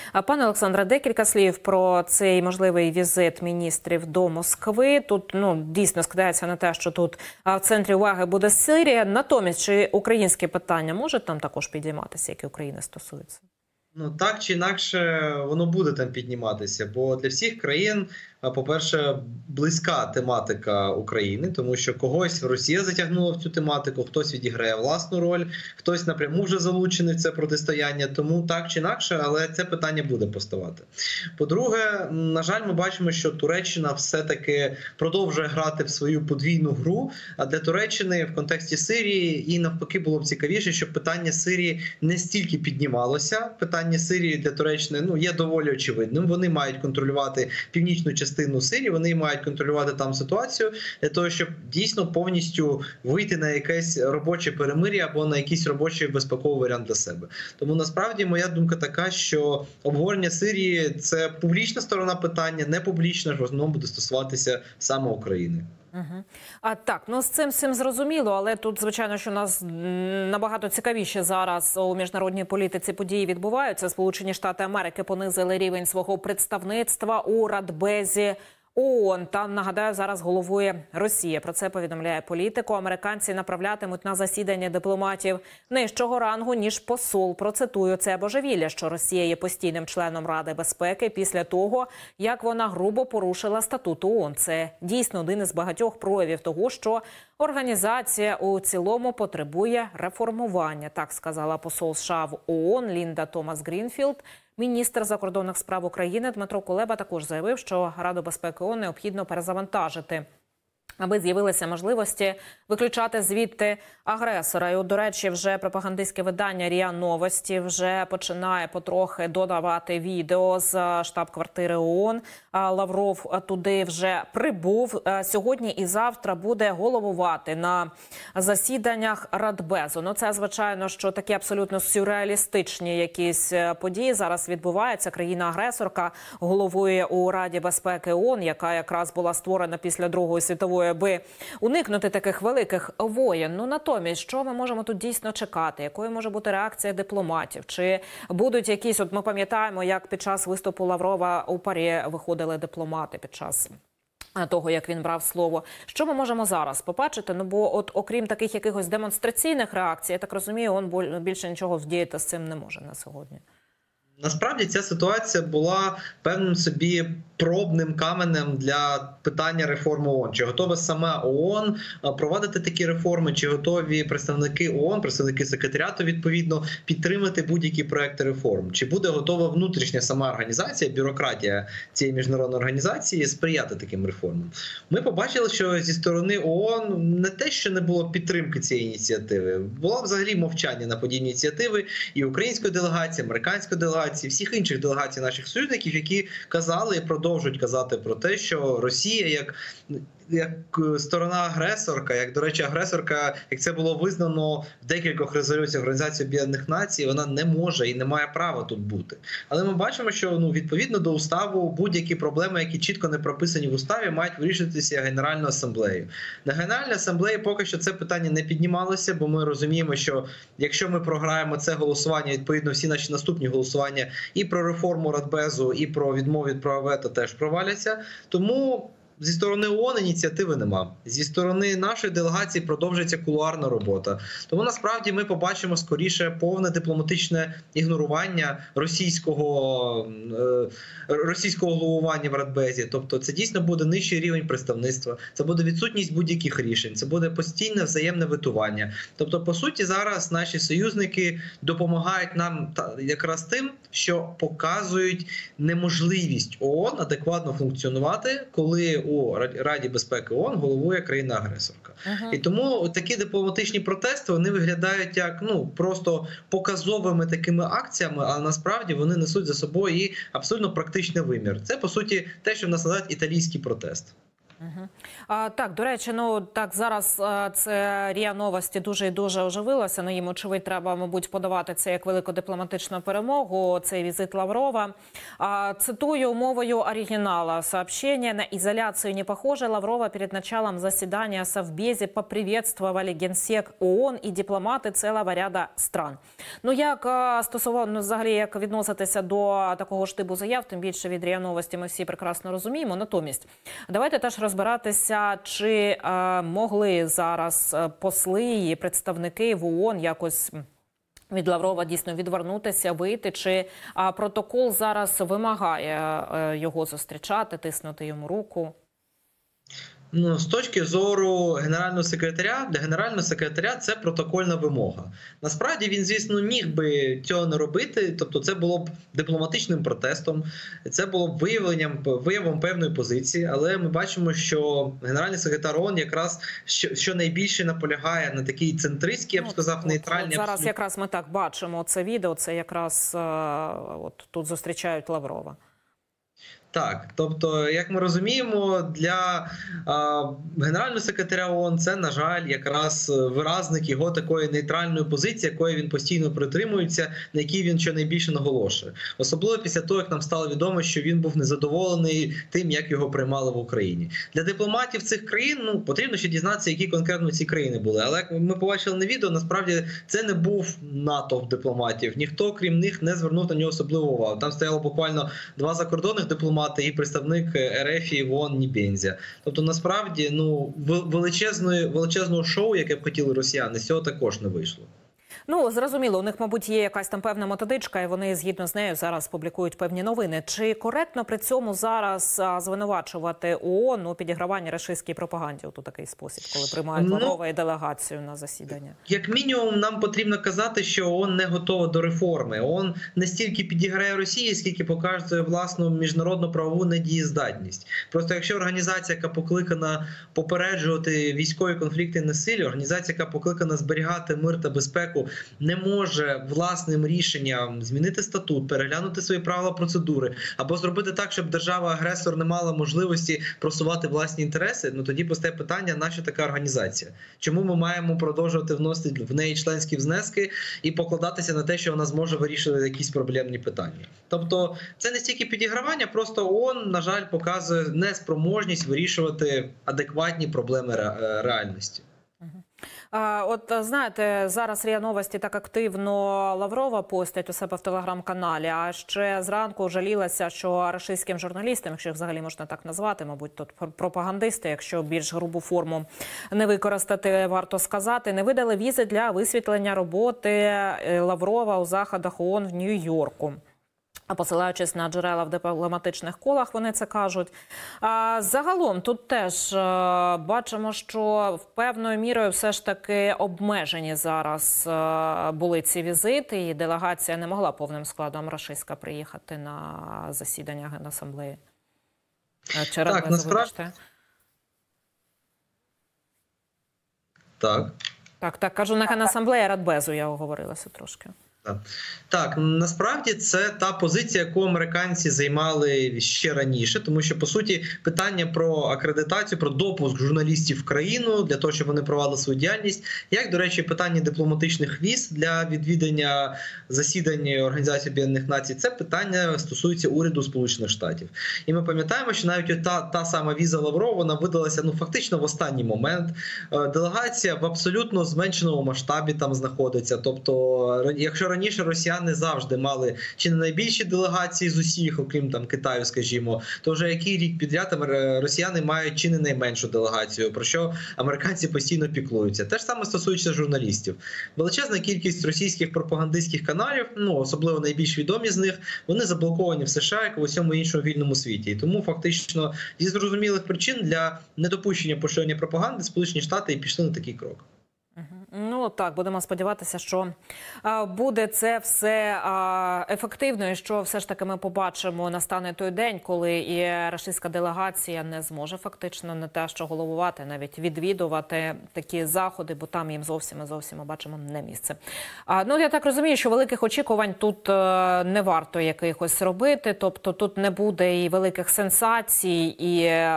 Пане Олександре, декілька слів про цей можливий візит міністрів до Москви. Тут дійсно скидається на те, що тут в центрі уваги буде Сирія. Натомість, чи українське питання може там також підійматися, як і України стосується? Так чи інакше воно буде там підніматися, бо для всіх країн, по-перше, близька тематика України, тому що когось Росія затягнула в цю тематику, хтось відіграє власну роль, хтось напряму вже залучений в це протистояння, тому так чи інакше, але це питання буде поставати. По-друге, на жаль, ми бачимо, що Туреччина все-таки продовжує грати в свою подвійну гру, а для Туреччини в контексті Сирії і навпаки було б цікавіше, щоб питання Сирії не стільки піднімалося. Питання Сирії для Туреччини є доволі очевидним. Вони мають контролювати північну частину Сирії, вони мають контролювати там ситуацію для того, щоб дійсно повністю вийти на якесь робоче перемир'я або на якийсь робочий безпековий варіант для себе. Тому насправді моя думка така, що обговорення Сирії – це публічна сторона питання, не публічна, в основному буде стосуватися саме України. Так, з цим зрозуміло, але тут, звичайно, що у нас набагато цікавіше зараз у міжнародній політиці події відбуваються. Сполучені Штати Америки понизили рівень свого представництва у Радбезі ООН. Там, нагадаю, зараз головує Росія. Про це повідомляє Політико. Американці направлятимуть на засідання дипломатів нижчого рангу, ніж посол. Процитую, це божевілля, що Росія є постійним членом Ради безпеки після того, як вона грубо порушила статут ООН. Це дійсно один із багатьох проявів того, що організація у цілому потребує реформування. Так сказала посол США в ООН Лінда Томас-Грінфілд. Міністр закордонних справ України Дмитро Кулеба також заявив, що Раду безпеки ООН необхідно перезавантажити, аби з'явилися можливості виключати звідти агресора. І, до речі, вже пропагандистське видання РІА Новості вже починає потрохи додавати відео з штаб-квартири ООН. Лавров туди вже прибув. Сьогодні і завтра буде головувати на засіданнях Радбезу. Це, звичайно, що такі абсолютно сюрреалістичні якісь події зараз відбуваються. Країна-агресорка головує у Раді безпеки ООН, яка якраз була створена після Другої світової, аби уникнути таких великих воєн. Натомість, що ми можемо тут дійсно чекати? Якою може бути реакція дипломатів? Чи будуть якісь, ми пам'ятаємо, як під час виступу Лаврова у ПАРЄ виходили дипломати під час того, як він брав слово. Що ми можемо зараз побачити? Бо окрім таких якихось демонстраційних реакцій, я так розумію, ООН більше нічого вдіяти з цим не може на сьогодні. Насправді ця ситуація була певним собі пробним каменем для питання реформи ООН. Чи готова сама ООН проводити такі реформи, чи готові представники ООН, представники секретаріату, відповідно, підтримати будь-які проекти реформ? Чи буде готова внутрішня сама організація, бюрократія цієї міжнародної організації сприяти таким реформам? Ми побачили, що зі сторони ООН не те, що не було підтримки цієї ініціативи, було взагалі мовчання на подібні ініціативи і української делегації, американської делегації, всіх інших делегацій наших союзників, які казали і продовжують казати про те, що Росія як сторона-агресорка, як, до речі, агресорка, як це було визнано в декількох резолюціях Організації Об'єднаних Націй, вона не може і не має права тут бути. Але ми бачимо, що відповідно до уставу будь-які проблеми, які чітко не прописані в уставі, мають вирішуватися Генеральною асамблеєю. На Генеральній асамблеї поки що це питання не піднімалося, бо ми розуміємо, що якщо ми програємо це голосування, відповідно всі наші наступні голосування і про реформу Радбезу, і про відмову від права вето теж проваляться. Тому зі сторони ООН ініціативи нема. Зі сторони нашої делегації продовжується кулуарна робота. Тому насправді ми побачимо скоріше повне дипломатичне ігнорування російського головування в Радбезі. Тобто це дійсно буде нижчий рівень представництва, це буде відсутність будь-яких рішень, це буде постійне взаємне ветування. Тобто, по суті, зараз наші союзники допомагають нам якраз тим, що показують неможливість ООН адекватно функціонувати, коли у Раді безпеки ООН головує країна-агресорка. І тому такі дипломатичні протести, вони виглядають як просто показовими такими акціями, а насправді вони несуть за собою і абсолютно практичний вимір. Це, по суті, те, що в нас називають італійський протест. Так, до речі, ну так зараз це РІА Новості дуже і дуже оживилося. Ну, їм, очевидь, треба, мабуть, подавати це як велику дипломатичну перемогу, цей візит Лаврова. Цитую мовою оригинала. Сообщение: на изоляцию не похоже. Лаврова перед началом заседания Совбезе поприветствовали генсек ООН і дипломати цілого ряда стран. Ну, як стосовно, взагалі, як відноситися до такого ж типу заяв, тим більше від РІА Новості ми всі прекрасно розуміємо. Натомість, давайте теж розбиратися, чи могли зараз посли і представники в ООН якось від Лаврова дійсно відвернутися, вийти, чи протокол зараз вимагає його зустрічати, тиснути йому руку? Ну, з точки зору генерального секретаря, для генерального секретаря це протокольна вимога. Насправді він, звісно, міг би цього не робити, тобто це було б дипломатичним протестом, це було б виявом певної позиції, але ми бачимо, що генеральний секретар ООН якраз що найбільше наполягає на такій центристській, я б сказав, нейтральній. Зараз якраз ми так бачимо це відео, це якраз от тут зустрічають Лаврова. Так, тобто, як ми розуміємо, для генерального секретаря ООН це, на жаль, якраз виразник його такої нейтральної позиції, якої він постійно притримується, на якій він щонайбільше наголошує. Особливо після того, як нам стало відомо, що він був незадоволений тим, як його приймали в Україні. Для дипломатів цих країн потрібно ще дізнатися, які конкретно ці країни були. Але як ми побачили на відео, насправді це не був натовп дипломатів. Ніхто, крім них, не звернув на нього особливу увагу. Там стояло буквально 2 закордонних дипломати і представник РФ в ООН Нібензя. Тобто, насправді, величезного шоу, яке б хотіли росіяни, з цього також не вийшло. Ну, зрозуміло, у них, мабуть, є якась там певна методичка, і вони, згідно з нею, зараз публікують певні новини. Чи коректно при цьому зараз звинувачувати ООН у підіграванні рашистській пропаганді у такий спосіб, коли приймають Лаврова і делегацію на засідання? Як мінімум, нам потрібно казати, що ООН не готова до реформи. ООН не стільки підіграє Росії, скільки показує власну міжнародну правову недієздатність. Просто якщо організація, яка покликана попереджувати військові конфлікти і насилля, організація, яка покликана зберігати мир та безпеку, не може власним рішенням змінити статут, переглянути свої правила процедури або зробити так, щоб держава-агресор не мала можливості просувати власні інтереси, тоді постає питання, нащо така організація? Чому ми маємо продовжувати вносити в неї членські внески і покладатися на те, що вона зможе вирішувати якісь проблемні питання? Тобто це не стільки підігравання, просто ООН, на жаль, показує неспроможність вирішувати адекватні проблеми реальності. От, знаєте, зараз РІА Новості так активно Лаврова постять у себе в телеграм-каналі, а ще зранку жалілася, що рашистським журналістам, якщо їх взагалі можна так назвати, мабуть, тут пропагандисти, якщо більш грубу форму не використати, варто сказати, не видали візи для висвітлення роботи Лаврова у заходах ООН в Нью-Йорку. А посилаючись на джерела в дипломатичних колах, вони це кажуть. Загалом тут теж бачимо, що певною мірою все ж таки обмежені зараз були ці візити, і делегація не могла повним складом рашистська приїхати на засідання Генасамблеї. Так, насправді. Так, кажу, на Генасамблеї Радбезу я оговорилася трошки. Так, насправді це та позиція, яку американці займали ще раніше, тому що, по суті, питання про акредитацію, про допуск журналістів в країну, для того, щоб вони провадили свою діяльність, як, до речі, питання дипломатичних віз для відвідання засідань Організації Об'єднаних Націй, це питання стосується уряду Сполучених Штатів. І ми пам'ятаємо, що навіть та сама віза Лаврова, вона видалася фактично в останній момент. Делегація в абсолютно зменшеному масштабі там знаходиться. Тобто, якщо раніше росіяни завжди мали чи не найбільші делегації з усіх, окрім Китаю, скажімо, то вже який рік підряд росіяни мають чи не найменшу делегацію, про що американці постійно піклуються. Те ж саме стосується журналістів. Величезна кількість російських пропагандистських каналів, особливо найбільш відомі з них, вони заблоковані в США, як і в усьому іншому вільному світі. І тому фактично зі зрозумілих причин для недопущення поширення пропаганди Сполучені Штати і пішли на такий крок. Ну, Ну так, будемо сподіватися, що буде це все ефективно і що все ж таки ми побачимо, настане той день, коли і рашистська делегація не зможе фактично не те, що головувати, навіть відвідувати такі заходи, бо там їм зовсім, ми бачимо, не місце. Ну, я так розумію, що великих очікувань тут не варто якихось робити, тобто тут не буде і великих сенсацій, і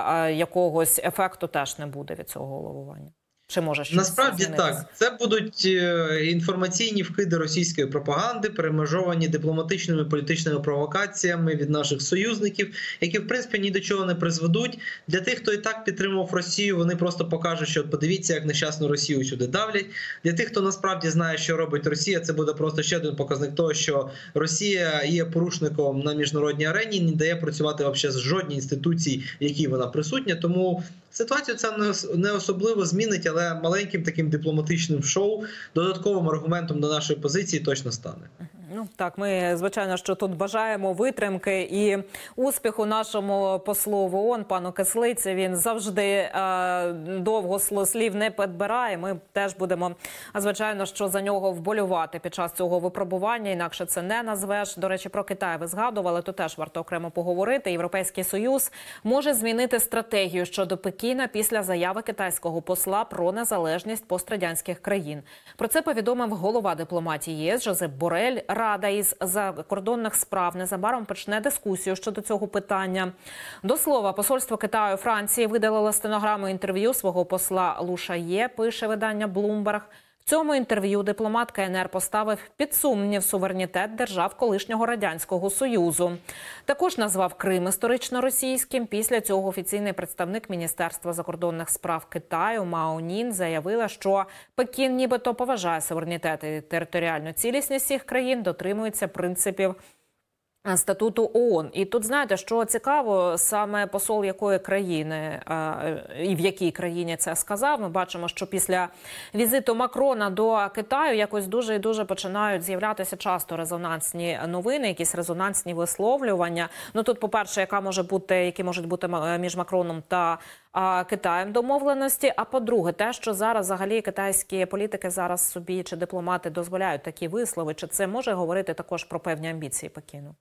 якогось ефекту теж не буде від цього головування. Чи може щось насправді змінитися? так, це будуть інформаційні вкиди російської пропаганди, перемежовані дипломатичними політичними провокаціями від наших союзників, які в принципі ні до чого не призведуть. Для тих, хто і так підтримував Росію, вони просто покажуть, що подивіться, як нещасну Росію сюди давлять. Для тих, хто насправді знає, що робить Росія, це буде просто ще один показник того, що Росія є порушником на міжнародній арені, не дає працювати взагалі з жодній інституції, в якій вона присутня. Тому ситуацію це не особливо змінить, але маленьким таким дипломатичним шоу, додатковим аргументом до нашої позиції точно стане. Ну так, ми, звичайно, що тут бажаємо витримки і успіху нашому послу в ООН, пану Кислиці. Він завжди довго слів не підбирає. Ми теж будемо, звичайно, що за нього вболювати під час цього випробування. Інакше це не назвеш. До речі, про Китай ви згадували, то теж варто окремо поговорити. Європейський Союз може змінити стратегію щодо Пекіна після заяви китайського посла про незалежність пострадянських країн. Про це повідомив голова дипломатії ЄС Жозеп Борель. Рада із закордонних справ незабаром почне дискусію щодо цього питання. До слова, посольство Китаю Франції видалило стенограму інтерв'ю свого посла Лу Шає, пише видання Bloomberg. В цьому інтерв'ю дипломат КНР поставив під сумнів суверенітет держав колишнього Радянського Союзу. Також назвав Крим історично російським. Після цього офіційний представник Міністерства закордонних справ Китаю Мао Нін заявила, що Пекін нібито поважає суверенітет і територіальну цілісність всіх країн, дотримується принципів статуту ООН. І тут, знаєте, що цікаво, саме посол якої країни і в якій країні це сказав. Ми бачимо, що після візиту Макрона до Китаю якось дуже і дуже починають з'являтися часто резонансні новини, якісь резонансні висловлювання. Ну тут, по-перше, які можуть бути між Макроном та Китаєм домовленості, а по-друге, те, що зараз взагалі китайські політики зараз собі чи дипломати дозволяють такі вислови, чи це може говорити також про певні амбіції Пекіну?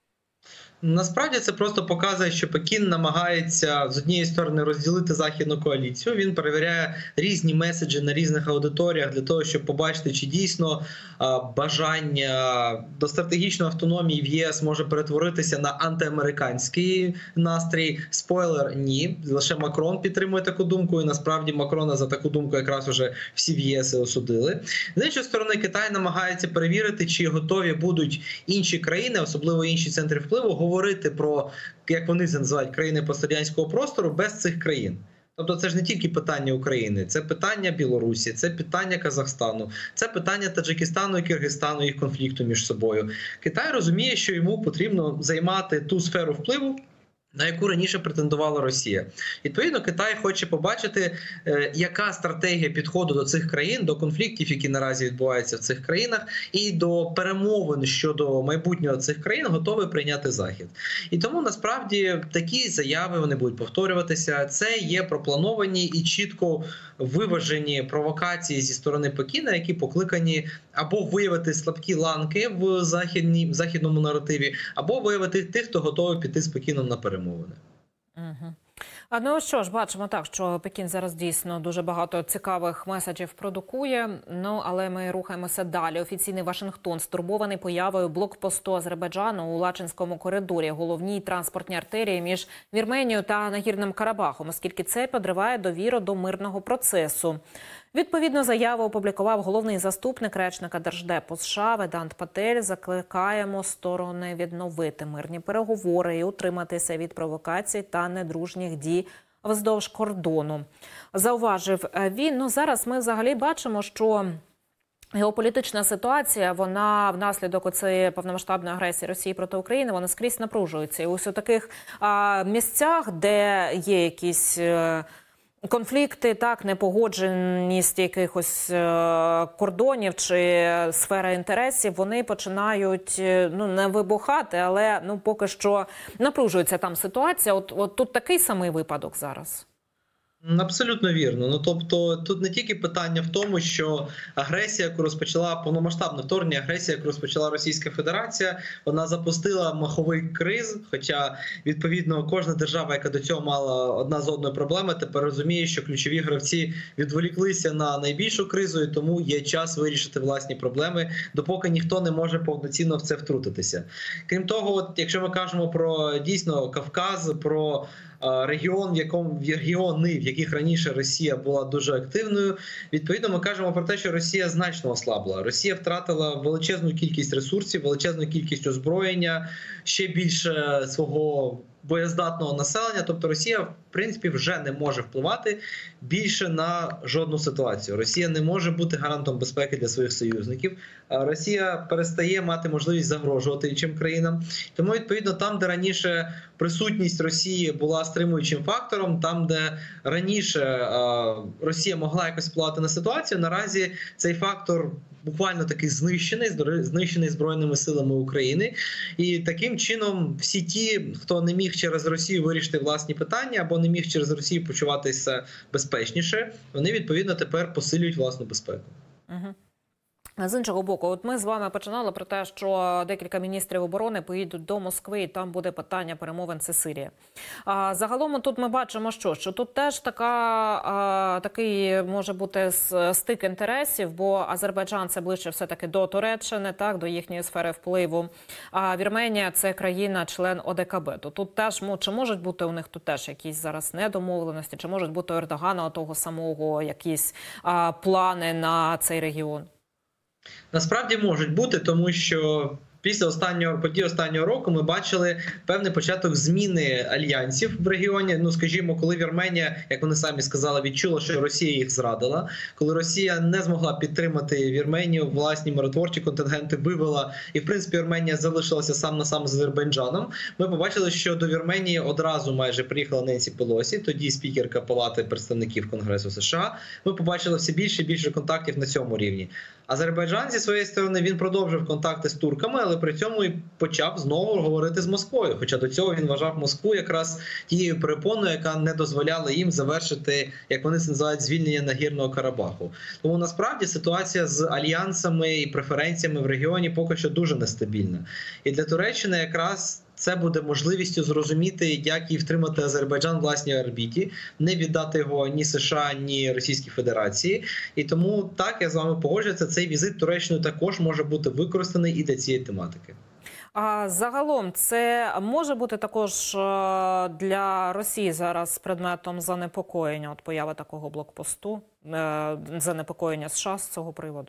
Насправді це просто показує, що Пекін намагається з однієї сторони розділити західну коаліцію. Він перевіряє різні меседжі на різних аудиторіях для того, щоб побачити, чи дійсно бажання до стратегічної автономії в ЄС може перетворитися на антиамериканський настрій. Спойлер – ні. Лише Макрон підтримує таку думку, і насправді Макрона за таку думку якраз уже всі в ЄС осудили. З іншої сторони, Китай намагається перевірити, чи готові будуть інші країни, особливо інші центри впливу, говорити про, як вони це називають, країни пострадянського простору без цих країн. Тобто це ж не тільки питання України, це питання Білорусі, це питання Казахстану, це питання Таджикистану і Киргизстану, їх конфлікту між собою. Китай розуміє, що йому потрібно займати ту сферу впливу, на яку раніше претендувала Росія. Відповідно, Китай хоче побачити, яка стратегія підходу до цих країн, до конфліктів, які наразі відбуваються в цих країнах, і до перемовин щодо майбутнього цих країн готовий прийняти Захід. І тому, насправді, такі заяви, вони будуть повторюватися. Це є проплановані і чітко виважені провокації зі сторони Пекіна, які покликані або виявити слабкі ланки в західному наративі, або виявити тих, хто готовий піти з Пекіном на перемовини. Угу. Ну що ж, бачимо так, що Пекін зараз дійсно дуже багато цікавих меседжів продукує, але ми рухаємося далі. Офіційний Вашингтон стурбований появою блокпосту Азербайджану у Лачинському коридорі, головній транспортній артерії між Вірменією та Нагірним Карабахом, оскільки це підриває довіру до мирного процесу. Відповідну заяву опублікував головний заступник речника Держдепу США Ведант Патель. Закликаємо сторони відновити мирні переговори і утриматися від провокацій та недружніх дій вздовж кордону. Зауважив він. Зараз ми взагалі бачимо, що геополітична ситуація, вона внаслідок оцієї повномасштабної агресії Росії проти України, вона скрізь напружується. І ось у таких місцях, де є якісь конфлікти, так, непогодженість якихось кордонів чи сфера інтересів, вони починають не вибухати, але поки що напружується там ситуація. От тут такий самий випадок зараз. Абсолютно вірно. Ну тобто тут не тільки питання в тому, що агресія, яку розпочала повномасштабне вторгнення, агресія, яку розпочала Російська Федерація, вона запустила маховий криз. Хоча відповідно кожна держава, яка до цього мала одна з одною проблеми, тепер розуміє, що ключові гравці відволіклися на найбільшу кризу, і тому є час вирішити власні проблеми, допоки ніхто не може повноцінно в це втрутитися. Крім того, от якщо ми кажемо про дійсно Кавказ, про регіони, в яких раніше Росія була дуже активною, відповідно ми кажемо про те, що Росія значно ослабла. Росія втратила величезну кількість ресурсів, величезну кількість озброєння, ще більше свого боєздатного населення. Тобто Росія, в принципі, вже не може впливати більше на жодну ситуацію. Росія не може бути гарантом безпеки для своїх союзників. Росія перестає мати можливість загрожувати іншим країнам. Тому, відповідно, там, де раніше присутність Росії була стримуючим фактором, там, де раніше Росія могла якось впливати на ситуацію, наразі цей фактор буквально таки знищений Збройними силами України. І таким чином всі ті, хто не міг через Росію вирішити власні питання або не міг через Росію почуватися безпечніше, вони відповідно тепер посилюють власну безпеку. Угу. З іншого боку, от ми з вами починали про те, що декілька міністрів оборони поїдуть до Москви, і там буде питання перемовин, це Сирія. Загалом тут ми бачимо, що тут теж такий може бути стик інтересів, бо Азербайджан – це ближче все-таки до Туреччини, так, до їхньої сфери впливу, а Вірменія – це країна-член ОДКБ. То тут теж, чи можуть бути у них тут теж якісь зараз недомовленості, чи можуть бути у Ердогана того самого якісь плани на цей регіон? Насправді можуть бути, тому що після подій останнього року ми бачили певний початок зміни альянсів в регіоні. Ну, скажімо, коли Вірменія, як вони самі сказали, відчула, що Росія їх зрадила, коли Росія не змогла підтримати Вірменію, власні миротворчі контингенти вивела, і, в принципі, Вірменія залишилася сам на сам з Азербайджаном, ми побачили, що до Вірменії одразу майже приїхала Ненсі Пелосі, тоді спікерка Палати представників Конгресу США. Ми побачили все більше і більше контактів на цьому рівні. Азербайджан, зі своєї сторони, він продовжив контакти з турками, але при цьому і почав знову говорити з Москвою. Хоча до цього він вважав Москву якраз тією перепоною, яка не дозволяла їм завершити, як вони це називають, звільнення Нагірного Карабаху. Тому насправді ситуація з альянсами і преференціями в регіоні поки що дуже нестабільна. І для Туреччини якраз це буде можливістю зрозуміти, як їй втримати Азербайджан в власній орбіті, не віддати його ні США, ні Російській Федерації. І тому, так, я з вами погоджуюся, цей візит Туреччини також може бути використаний і для цієї тематики. А загалом це може бути також для Росії зараз предметом занепокоєння, от поява такого блокпосту, занепокоєння США з цього приводу?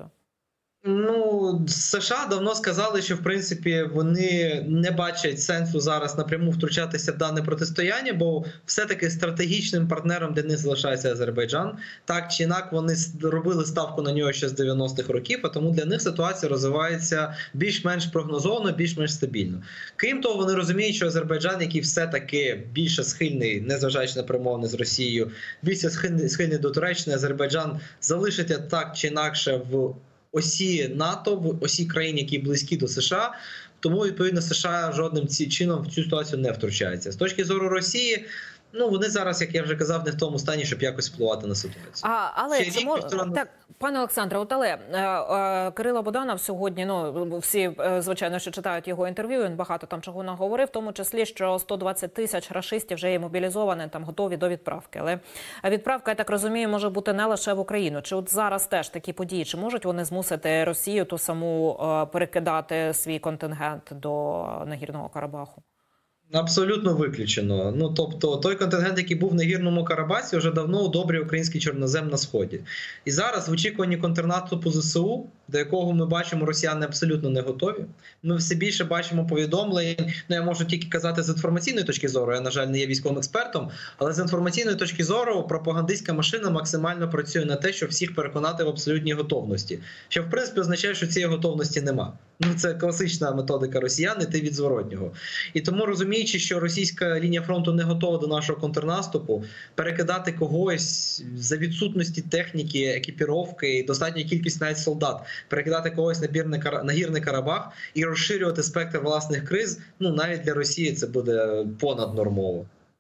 Ну, США давно сказали, що в принципі вони не бачать сенсу зараз напряму втручатися в дане протистояння, бо все-таки стратегічним партнером для них залишається Азербайджан. Так чи інак, вони робили ставку на нього ще з 90-х років, а тому для них ситуація розвивається більш-менш прогнозовано, більш-менш стабільно. Крім того, вони розуміють, що Азербайджан, який все-таки більше схильний, незважаючи на перемовини з Росією, більше схильний до Туреччини, Азербайджан залишиться так чи інакше в осі НАТО, в осі країн, які близькі до США, тому, відповідно, США жодним чином в цю ситуацію не втручається. З точки зору Росії, ну, вони зараз, як я вже казав, не в тому стані, щоб якось впливати на ситуацію. Але так, пане Олександре, Кирило Буданов сьогодні, ну, всі, звичайно, що читають його інтерв'ю, він багато там чого наговорив, в тому числі, що 120 тисяч рашистів вже є мобілізовані, там готові до відправки. Але відправка, я так розумію, може бути не лише в Україну. Чи от зараз теж такі події, чи можуть вони змусити Росію ту саму перекидати свій контингент до Нагірного Карабаху? Абсолютно виключено. Ну, тобто, той контингент, який був в Нагірному Карабасі, вже давно удобрює український чорнозем на Сході. І зараз, в очікуванні контрнаступу ЗСУ, до якого ми бачимо, росіяни абсолютно не готові. Ми все більше бачимо повідомлень, ну, я можу тільки казати з інформаційної точки зору, я, на жаль, не є військовим експертом, але з інформаційної точки зору пропагандистська машина максимально працює на те, щоб всіх переконати в абсолютній готовності. Що, в принципі, означає, що цієї готовності нема. Ну, це класична методика росіян, іти від зворотнього. І тому, розуміючи, що російська лінія фронту не готова до нашого контрнаступу, перекидати когось за відсутності техніки, екіпіровки і достатньої кількості навіть солдат, перекидати когось на Нагірний Карабах і розширювати спектр власних криз, ну, навіть для Росії це буде понаднормово.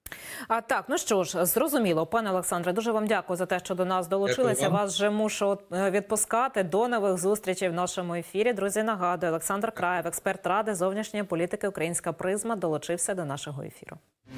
А так, ну що ж, зрозуміло, пане Олександре, дуже вам дякую за те, що до нас долучилися. Вас вже мушу відпускати. До нових зустрічей в нашому ефірі. Друзі, нагадую, Олександр Краєв, експерт Ради зовнішньої політики «Українська призма», долучився до нашого ефіру.